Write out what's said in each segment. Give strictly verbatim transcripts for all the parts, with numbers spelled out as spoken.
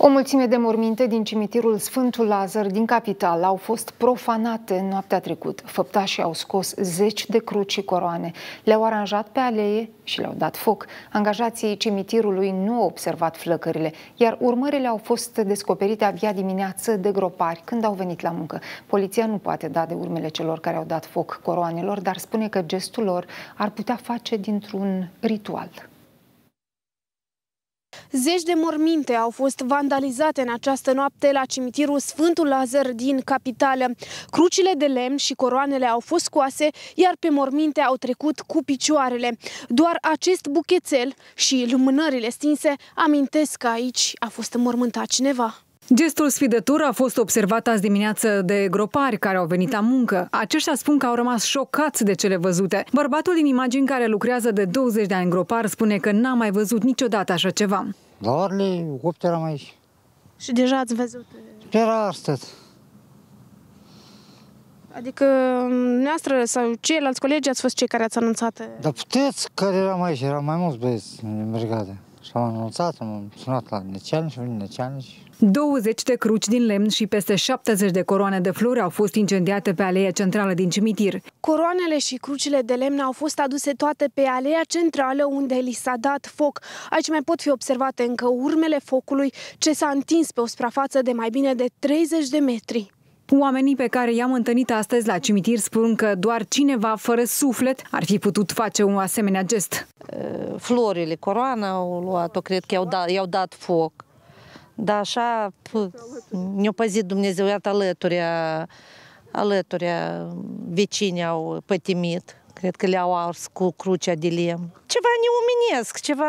O mulțime de morminte din cimitirul Sfântul Lazar din capitală au fost profanate noaptea trecută. Făptașii au scos zeci de cruci și coroane, le-au aranjat pe alee și le-au dat foc. Angajații cimitirului nu au observat flăcările, iar urmările au fost descoperite abia dimineață de gropari când au venit la muncă. Poliția nu poate da de urmele celor care au dat foc coroanelor, dar spune că gestul lor ar putea face dintr-un ritual. Zeci de morminte au fost vandalizate în această noapte la cimitirul Sfântul Lazar din capitală. Crucile de lemn și coroanele au fost scoase, iar pe morminte au trecut cu picioarele. Doar acest buchețel și lumânările stinse amintesc că aici a fost înmormântat cineva. Gestul sfidător a fost observat azi dimineață de gropari care au venit la muncă. Aceștia spun că au rămas șocați de cele văzute. Bărbatul din imagini, care lucrează de douăzeci de ani gropar, spune că n-a mai văzut niciodată așa ceva. La orele opt eram aici. Și deja ați văzut? Era astăzi. Adică noastră sau ceilalți colegi ați fost cei care ați anunțat? Dar puteți care eram aici, erau mai mulți băieți în brigadă. Și am anunțat, am sunat la necealnici, veni necealnici. douăzeci de cruci din lemn și peste șaptezeci de coroane de flori au fost incendiate pe aleea centrală din cimitir. Coroanele și crucile de lemn au fost aduse toate pe aleea centrală, unde li s-a dat foc. Aici mai pot fi observate încă urmele focului ce s-a întins pe o suprafață de mai bine de treizeci de metri. Oamenii pe care i-am întâlnit astăzi la cimitir spun că doar cineva fără suflet ar fi putut face un asemenea gest. Florile, coroana au luat-o, cred că i-au dat, i-au dat foc. Dar așa ne-a păzit Dumnezeu, iată alăturea, alăturea vecinii au pătimit. Cred că le-au ars cu crucea de lemn. Ceva neomenesc, ceva,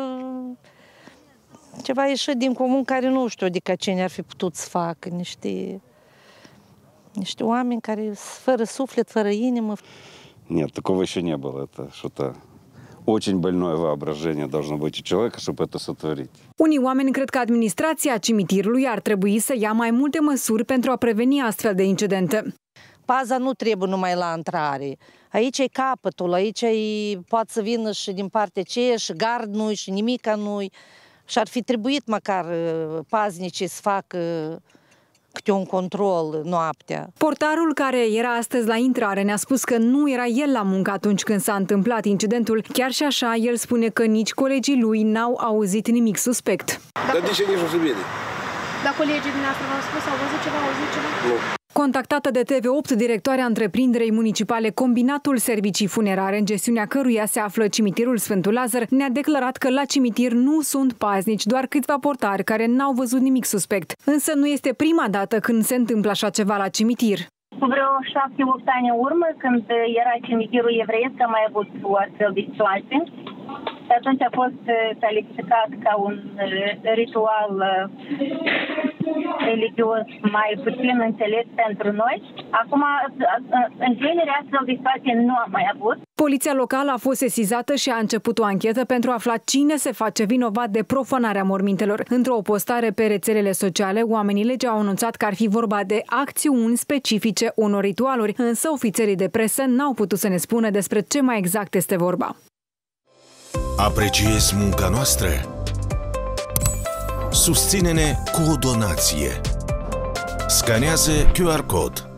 ceva ieșit din comun care nu știu, adică cine ar fi putut să facă, niște, niște oameni care fără suflet, fără inimă. Нет, такого еще не было. Это что-то очень больное воображение должно быть у человека, чтобы это сотворить. Unii oameni cred că administrația cimitirului ar trebui să ia mai multe măsuri pentru a preveni astfel de incidente. Paza nu trebuie numai la intrare. Aici e capătul, aici e, poate să vină și din partea aceea și gard nu-i și nimica nu-i. Și ar fi trebuit măcar paznicii să facă câte un control noaptea. Portarul care era astăzi la intrare ne-a spus că nu era el la muncă atunci când s-a întâmplat incidentul. Chiar și așa, el spune că nici colegii lui n-au auzit nimic suspect. Dar de ce nici nu se vede? Dar colegii dumneavoastră v-au spus, au văzut ceva, au auzit ceva? Nu. Contactată de T V opt, directoarea întreprinderei municipale Combinatul Servicii Funerare, în gestiunea căruia se află cimitirul Sfântul Lazar, ne-a declarat că la cimitir nu sunt paznici, doar câțiva portari care n-au văzut nimic suspect. Însă nu este prima dată când se întâmplă așa ceva la cimitir. Cu vreo șapte-opt ani în urmă, când era cimitirul evreiesc, am mai avut o astfel de situație. Și atunci a fost calificat ca un ritual religios mai puțin înțeles pentru noi. Acum, în genere, astfel de situație nu am mai avut. Poliția locală a fost sesizată și a început o anchetă pentru a afla cine se face vinovat de profanarea mormintelor. Într-o postare pe rețelele sociale, oamenii legii au anunțat că ar fi vorba de acțiuni specifice unor ritualuri, însă ofițerii de presă n-au putut să ne spună despre ce mai exact este vorba. Apreciezi munca noastră? Susține-ne cu o donație. Scanează Q R code.